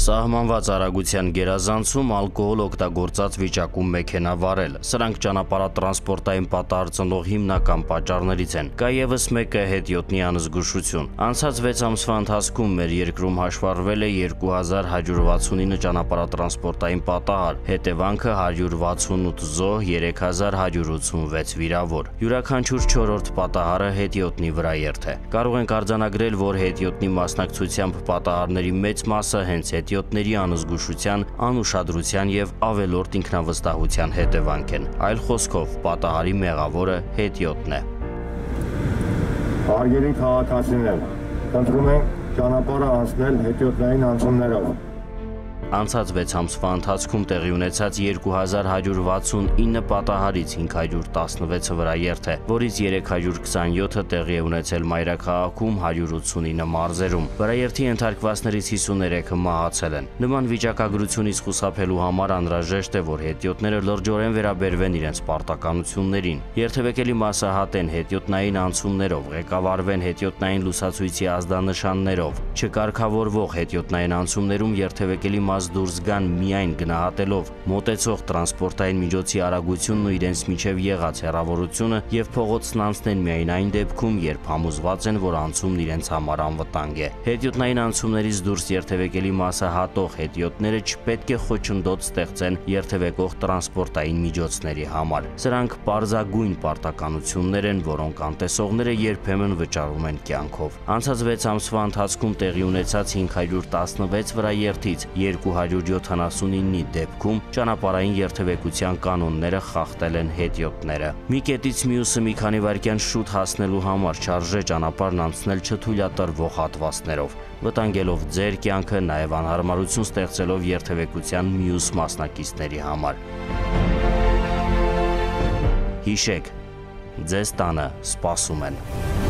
Սահմանված արագության գերազանցում, ալկոհոլ օգտագործած վիճակում մեքենա վարել։ Սրանք ճանապարհատրանսպորտային պատահար ծնող հիմնական պատճառներից են։ Կա ևս մեկը հետիոտնի անզգուշություն։ Անցած 6 ամսվա ընթացքում մեր երկրում հաշվառվել է 2169 ճանապարհատրանսպորտային պատահար, հետևանքը 168 զոհ, 3186 վիրավոր։ Յուրաքանչյուր 4-րդ պատահարը հետիոտնի վրա երթ է։ Կարող ենք արձանագրել, որ հետիոտնի մասնակցությամբ պատահարների մեծ մասը հենց հետիոտների անզգուշության, անուշադրության եւ ավելորդ ինքնավստահության հետևանք են։ Այլ խոսքով, պատահարի մեղավորը հետիոտն է։ Հարգելի քաղաքացիներ, խնդրում ենք ճանապարհը անցնել հետիոտնային անցումներով։ Անցած 6 ամսվա ընթացքում տեղի ունեցած 2169 պատահարից 516-ը վրա երթ է, որից 327-ը տեղի է ունեցել մայրաքաղաքում, 189 մարզերում։ Վրաերթի ենթարկվածներից 53-ը մահացել են։ Նման վիճակագրությունից խուսափելու համար անհրաժեշտ է, որ հետիոտները լրջորեն վերաբերվեն իրենց պարտականություններին, երթևեկելի մասահատեն հետիոտնային անցումներով, ղեկավարվեն հետիոտնային լուսացույցի ազդանշաններով, չկարգավորվող հետիոտնային անցումներում երթևեկելի դուրս գան միայն գնահատելով մոտեցող տրանսպորտային միջոցի արագությունն ու իրենց միջև եղած հեռավորությունը եւ փողոցն անցնեն միայն այն դեպքում, երբ համոզված են, որ անցումն իրենց համար անվտանգ է։ Հետիոտնային անցումներից դուրս երթևեկելի մասը հատող հետիոտները չպետք է խոչընդոտ ստեղծեն երթևեկող տրանսպորտային միջոցների համար։ Սրանք պարզագույն պարտականություններ են, որոնք անտեսողները երբեմն վճարում են կյանքով։ Անցած 6 ամսվա ընթացքում տեղի ունեցած 516 վրաերթից 279-ի դեպքում ճանապարհային երթևեկության կանոնները խախտել են հետիոտները։ Մի կետից մյուսը մի քանի վայրկյան շուտ հասնելու համար չարժե ճանապարհն անցնել չթույլատրվող հատվածներով, վտանգելով ձեր կյանքը, նաև անհարմարություն ստեղծելով երթևեկության մյուս մասնակիցների համար։ Հիշեք, ձեզ տանը սպասում են։